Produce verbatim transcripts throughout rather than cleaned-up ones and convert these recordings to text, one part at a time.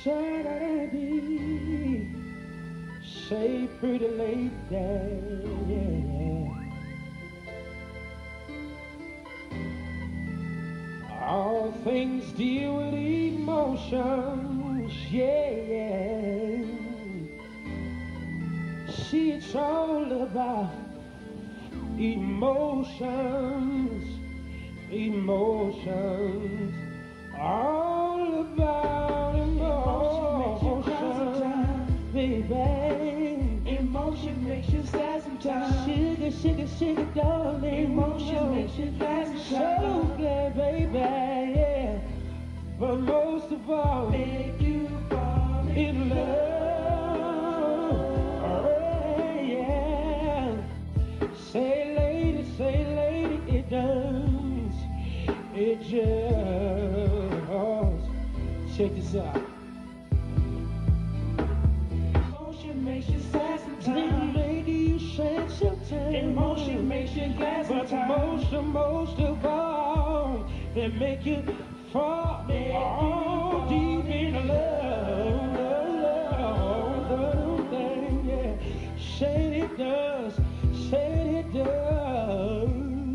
Saturday, say pretty lady, yeah. All things deal with emotions, yeah. See, it's all about emotions, emotions, all about emotions, baby. Emotion makes you sad sometimes. Sugar, sugar, sugar, darling. Emotion makes you sad sometimes. So glad, baby, yeah. But most of all, make you fall in love. Oh, yeah. Say, lady, say, lady, it does. It just. Check this out. Emotion makes you sad sometimes. Lady, you sad sometimes. Emotion makes you glad But sometimes. most, most of all, they make you fall all deep in love, love, love, thing, yeah. Say it does, say it does.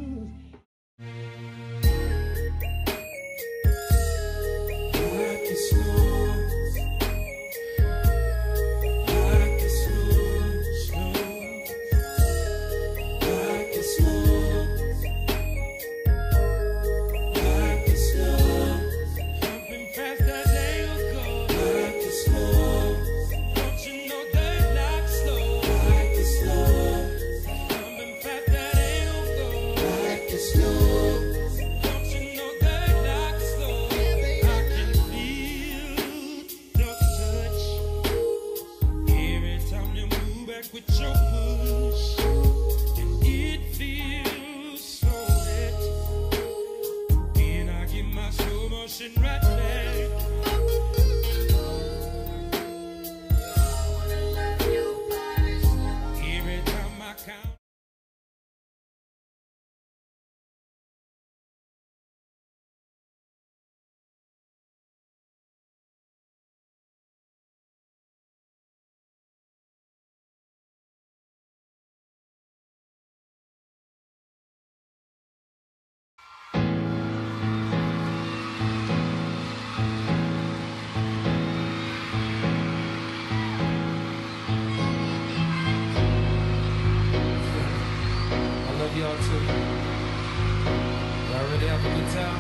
Y'all too. Y'all ready to have a good time?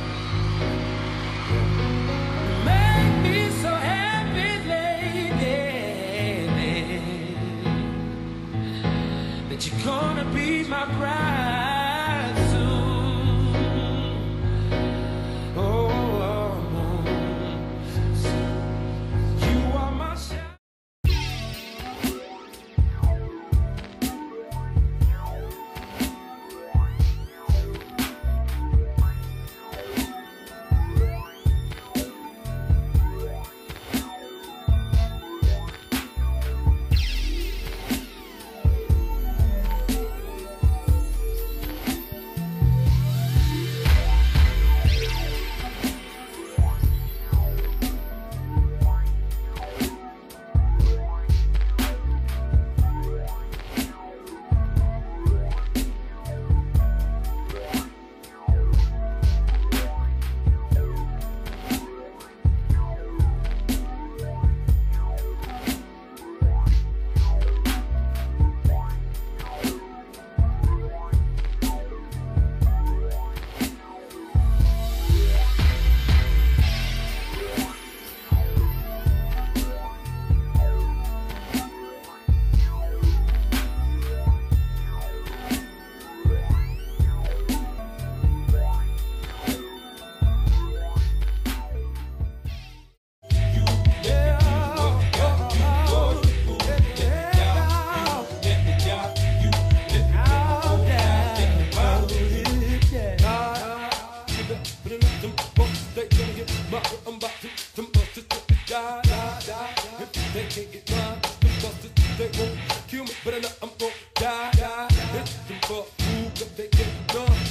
Yeah. Make me so happy, lady, that you're gonna be my bride soon. Oh, oh, oh. You are my shadow.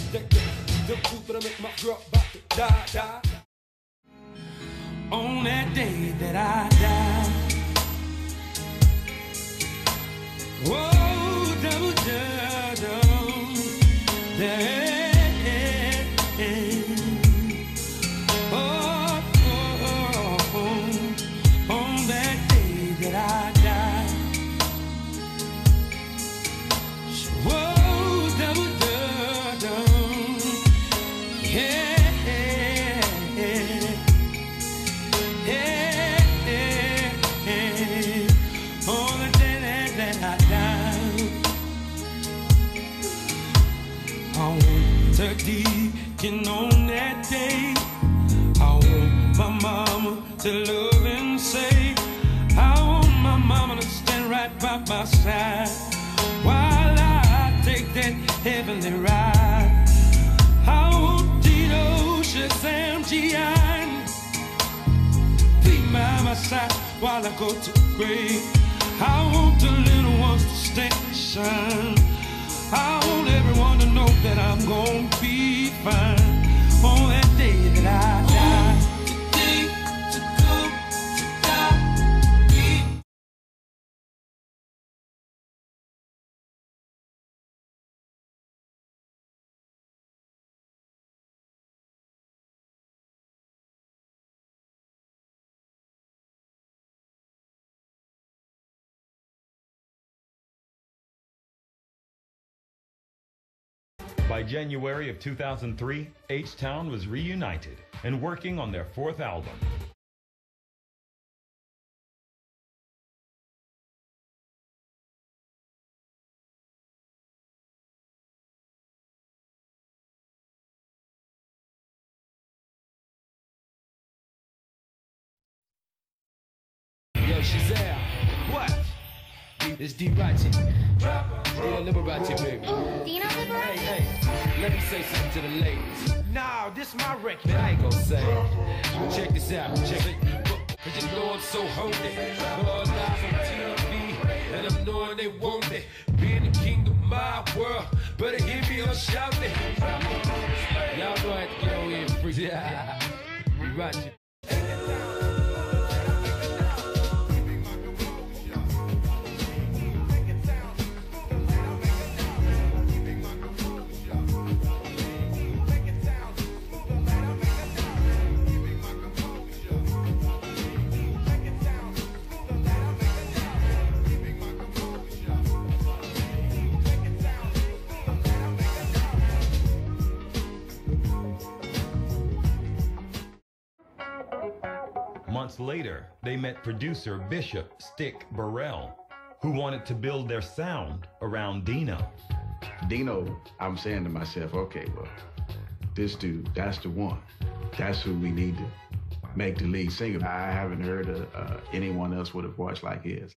On that day that I die. Whoa, double, double, there. Oh, oh, oh, on that day that I die. Whoa, double, double, yeah, yeah, yeah, yeah. On the day that, that I die. I want to deacon on that day. I want my mama to love and say, I want my mama to stand right by my side while I take that heavenly ride. I want Dino, Shazam, G I be by my side while I go to the grave. I want the little ones to stand and shine. I want everyone to know that I'm gonna be fine on that day that I die. The day to come to die. Be By January of two thousand three, H-Town was reunited and working on their fourth album. Yo, Shazam, what? It's D-Ratchet. Dino Liberace, baby. Dino Liberace? Hey, hey, let me say something to the ladies. Nah, this my record. Man, I ain't gonna say it. Check this out, check it. Cause you know I'm so homely. Lord, live on T V, and I'm knowing they want me. Being the king of my world, better hear me or shout it. Y'all gonna have to get over here and freeze it. D-Ratchet. Months later, they met producer Bishop Stick Burrell, who wanted to build their sound around Dino. Dino, I'm saying to myself, okay, well, this dude, that's the one. That's who we need to make the lead singer. I haven't heard of uh, anyone else with a voice like his.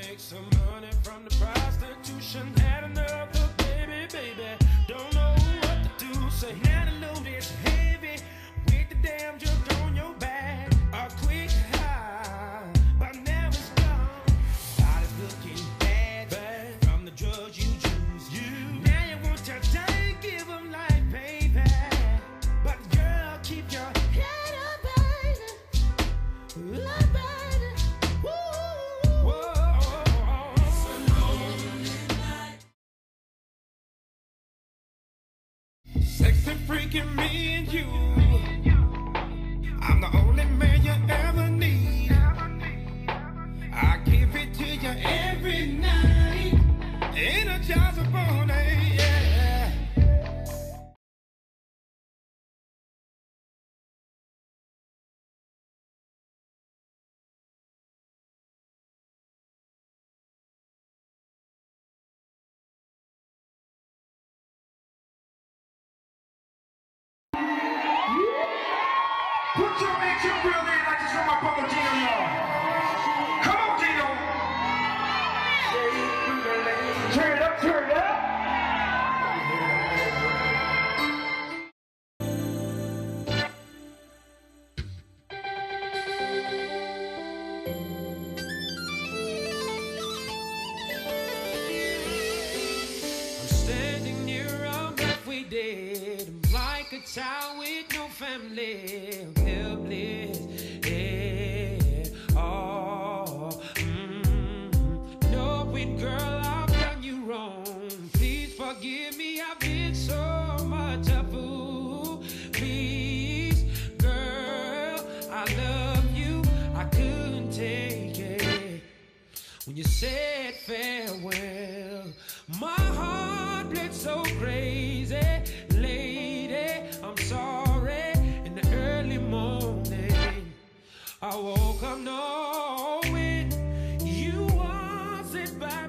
make some money from the prostitution. Had another baby, baby. Don't know what to do. Say, had a load is heavy with the damn junk on your back. A quick high, but now it's gone. Body's looking bad, bad from the drugs you choose. You now you want your day, give them life, baby. But girl, keep your head up, baby. Love, baby. Woo. Sexy freaking me and you. I'm the only man you ever need. I give it to you every night. Energize upon it, yeah. Put your hands up real there like this from my brother Dino, y'all. Come on, Dino. Turn it up, turn it up. I'm standing near a halfway dead. I'm like a child with no family. I'm helpless, yeah. Oh, mm. Knowing, girl, I've done you wrong. Please forgive me, I've been so much a fool. Please, girl, I love you. I couldn't take it when you said farewell. My heart bled so crazy, lady. I'm sorry. In the early morning, I woke up knowing you wasn't by